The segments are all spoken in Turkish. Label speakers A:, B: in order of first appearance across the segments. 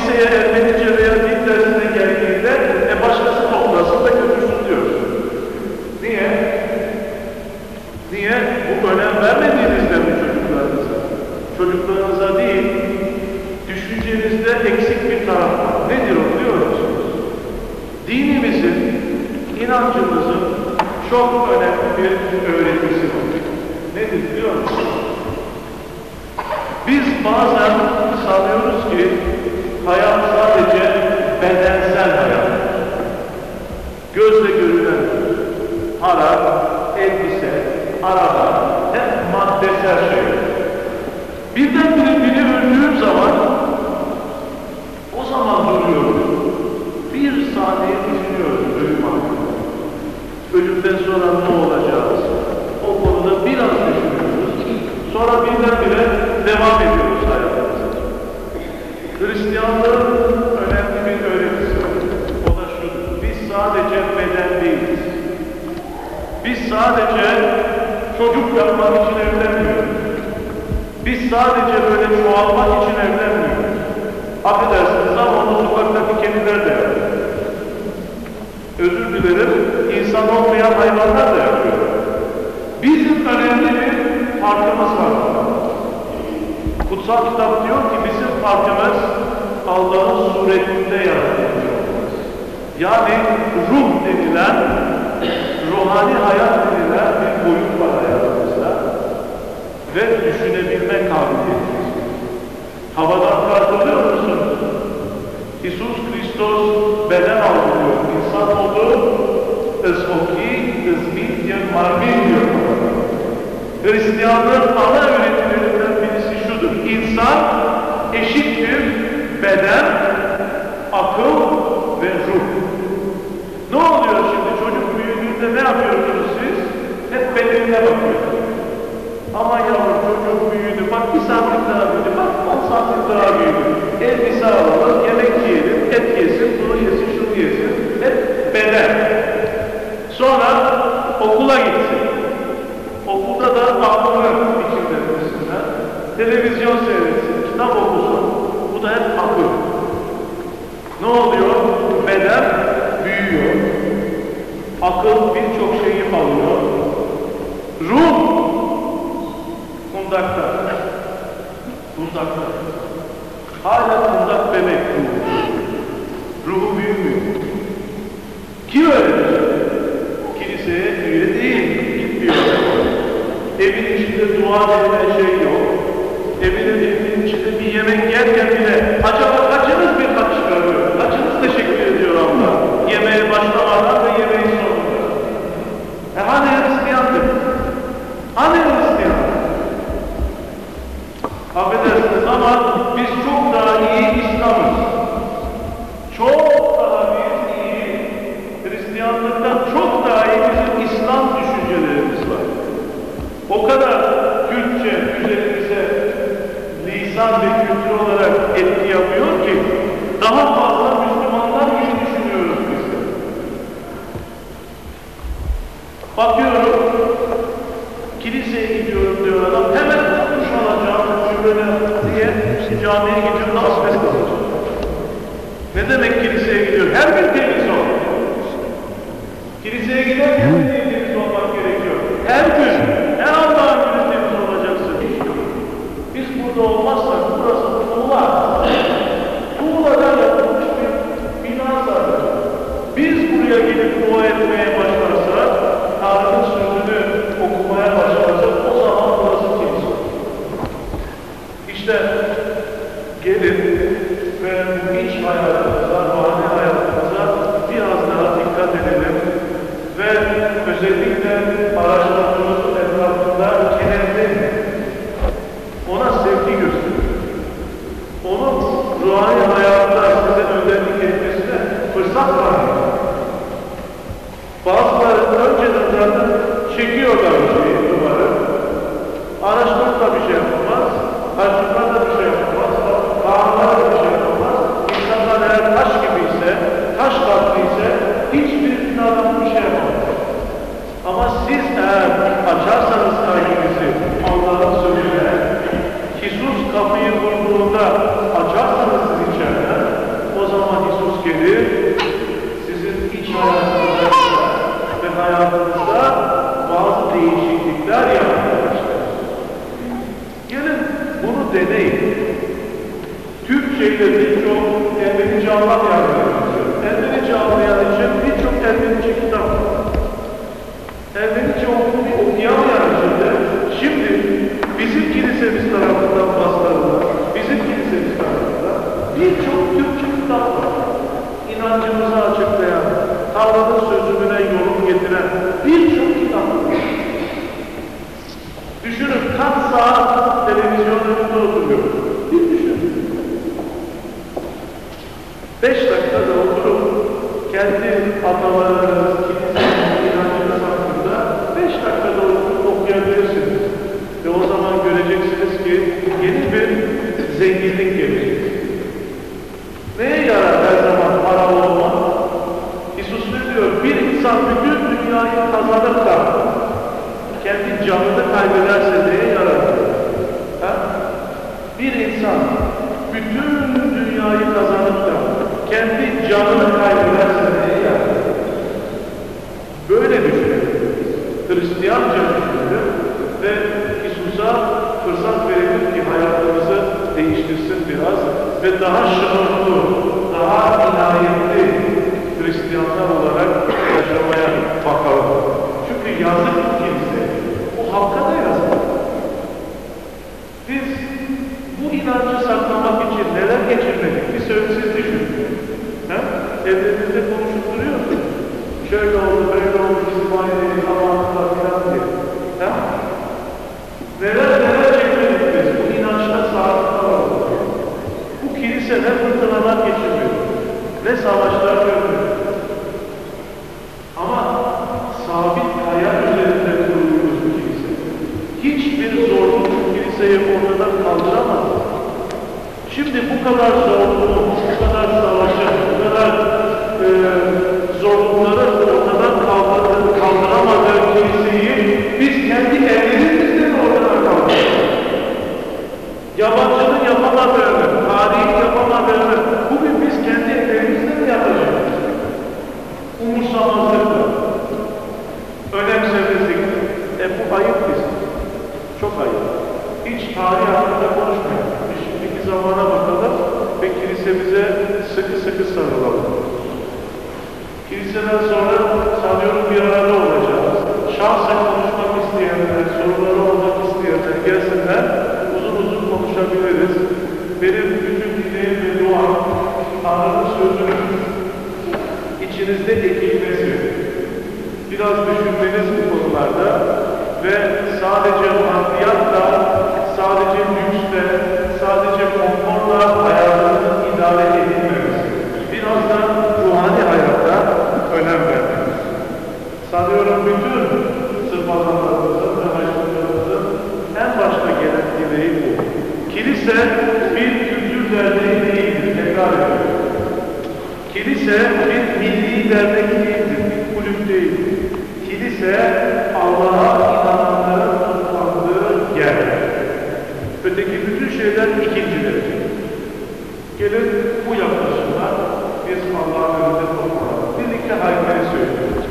A: kiliseye Ermenice veya din dersine geldiğinde başkası toplasın da götürsün diyor. Niye? Niye? Bu önem vermediğinizde mi çocuklarınıza? Çocuklarınıza değil, düşüncenizde eksik bir taraf var. Nedir o biliyor musunuz? Dinimizin, inancımızın çok önemli bir öğretisi var. Nedir biliyor musunuz? Biz bazen sanıyoruz ki hayat sadece bedensel hayat. Gözle görülen para, elbise, araba, hep maddesel şey. Birdenbire biri öldüğüm zaman o zaman duruyoruz. Bir saniye düşünüyoruz ölüm hakkında. Ölümden sonra ne olacağız? O konuda biraz düşünüyoruz. Sonra birdenbire devam ediyoruz hayatımıza. Hristiyanlığın önemli bir öğretisi var. O da şudur. Biz sadece beden değiliz. Biz sadece çocuk yapmak için evlenmiyoruz. Biz sadece böyle çoğalmak için evlenmiyoruz. Affedersiniz ama onu sokaktaki kediler de yapıyor. Özür dilerim, insan olmayan hayvanlar da yapıyor. Bizim önemli bir farkımız var. Kutsal kitap diyor ki bizim farkımız Allah'ın suretinde yaratılıyor. Yani ruh denilen, ruhani hayat denilen bir boyut var hayatımızda ve düşünebilme kabiliyeti. Havadan kaldırıyor musunuz? İsus Kristus beden aldı diyor. İnsan oldu, ızhoki, ızmit, marmi diyor. Hristiyanlığın ana öğretilerinden birisi şudur. İnsan eşittir beden, akıl ve ruh. Ne oluyor şimdi? Çocuk büyüdüğünde ne yapıyorsunuz siz? Hep bedenine bakıyorsunuz. Ama yavrum çocuk büyüdü, bak 1 santim daha büyüdü, bak 10 santim daha büyüdü. Elbise alalım, yemek yiyelim, et yesin, bunu yesin, şunu yesin. Hep beden. Sonra okula gitsin. Okulda da aklını içinde dursunlar. Televizyon seyretsin, kitap okusun. Bu da hep akıl. Ne oluyor? Beden büyüyor. Akıl birçok şeyi alıyor. Ruh kundakta. Kundakta. Hala kundak bebek ruhu. Ruhu büyümüyor. Kim öğretir? Kiliseye üye değil. Gitmiyor. Evin içinde dua edilen şey yok. Evin içinde bir yemek yerken bile acaba kaçınız bir hak çıkarıyor? Kaçınız teşekkür ediyor Allah? Yemeğe başlamadan ve yemeğin sonunda. Hani Hristiyandır? Hani Hristiyan? Affedersiniz ama biz çok daha iyi İslam'ız. Çok daha iyi Hristiyanlıktan çok daha iyi bizim İslam düşüncelerimiz var. O kadar Türkçe üzerimize lisan ve kültür olarak etki yapıyor ki daha fazla Müslümanlar gibi düşünüyoruz biz de. Bakıyorum, kiliseye gidiyorum diyor adam, hemen kuş alacağım, şöyle diye camiye gidiyorum, abdest alacağım. Ne demek kiliseye gidiyor? Her gün temiz ol. Kiliseye giderken de temiz olmak gerekiyor. Her gün, her Allah'ın günü temiz olacaksın. Biz burada olmazsak burası tuğla. Tuğladan yapılmış bir bina zaten. Biz buraya gelip dua etmeye başlarsak, Tanrı'nın sözünü okumaya başlarsak o zaman burası temiz olur. İşte gelin ve iç hayatımıza, ruhani hayatımıza biraz daha dikkat edelim ve özellikle araştırdığımızın etrafında kenetlenin. Ona sevgi gösterin. Onun ruhani hayatta size özellik etmesine fırsat vermeyin. Bazıları önceden zaten çekiyorlar bir şeyi, duvarı. Araştırıp da bir şey yapamaz, karşılıklar da bir şey yapamaz, kanunlar da bir şey yapamaz. İnsanlar eğer inancımızı açıklayan, Tanrı'nın sözümüne yolunu getiren birçok kitap. Düşünün, kaç saat televizyon önünde oturuyoruz. Bir düşünün. 5 dakikada oturup kendi atalarınız, kiliseniz, inancınız hakkında 5 dakikada oturup okuyabilirsiniz. Ve o zaman göreceksiniz ki yeni bir zenginlik gelecek. Neye yarar her zaman para olmak? İsus ne diyor? Bir insan bütün dünyayı kazanıp da kendi canını kaybederse neye yarar? Ha? Bir insan bütün dünyayı kazanıp da kendi canını kaybederse neye yarar? Böyle düşünelim. Hristiyanca düşünelim ve İsus'a fırsat verelim ki hayatımızı değiştirsin biraz ve daha şahırlı, daha inayetli Hristiyanlar olarak yaşamaya bakalım. Çünkü yazık kimse, o halka da yazık. Biz bu inancı saklamak için neler geçirmedik? Bir siz düşünün. Evlerinizde konuşup duruyorsunuz. Şöyle oldu, böyle oldu, bizim ailenin zamanında filan diye. Neler çekmedik biz? Bu inançta sahip kalalım. Bu kilise ne fırtınalar geçirmiyor, ne savaşlar görmüyor. Ama sabit kaya üzerinde kuruluyoruz bu kilise. Hiçbir zorluk bu kiliseyi ortadan kaldıramaz. Şimdi bu kadar zorluğu, bu kadar savaşı, bu kadar zorlukları ortadan kaldıramadığı kiliseyi biz kendi ellerimizle ortadan kaldırıyoruz. Yabancının yapamadığını, tarihin yapamadığını bugün biz kendi ellerimizle mi yapacağız? Umursamazlıkla, önemsemezlikle. Bu ayıp bizim. Çok ayıp. Hiç tarih hakkında konuşmayalım. Şimdiki zamana bakalım ve kilisemize sıkı sıkı sarılalım. Kiliseden sonra sanıyorum bir arada olacağız. Şahsen konuşmak isteyenler, soruları olmak isteyenler gelsinler, uzun uzun konuşabiliriz. Benim bütün dileğim ve duam, Tanrı'nın sözünün içinizde ekilmesi, biraz düşünmeniz bu konularda ve sadece maddiyatla, sadece lüksle, sadece konforla hayatınızın idare edilmemesi, biraz da ruhani hayata önem vermemiz. Sanıyorum bütün sırmalarımızın ve haşlıklarımızın en başta gelen dileği bu. Kilise bir kültür derneği değildir, tekrar ediyorum. Kilise bir milli dernek değildir, bir kulüp değildir. Kilise Allah'a inananların toplandığı yer. Öteki bütün şeyler ikinci derece. Gelin bu yaklaşımla biz Allah'ın önünde toplanalım. Birlikte haykayı söylüyoruz.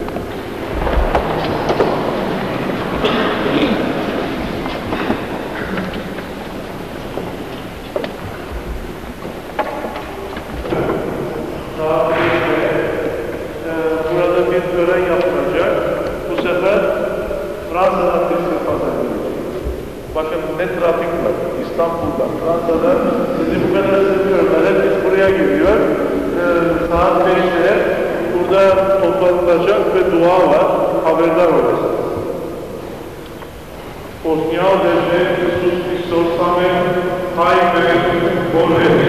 A: Burada bir tören yapılacak. Bu sefer Fransa'dan bir pazar gelecek. Bakın ne trafik var. İstanbul'da, Fransa'da sizi bu kadar seviyorlar. Herkes buraya geliyor. Saat 5'te burada toplanılacak ve dua var. Haberdar olasınız. Au signal de Jésus Christus, Amen, Amen, Amen.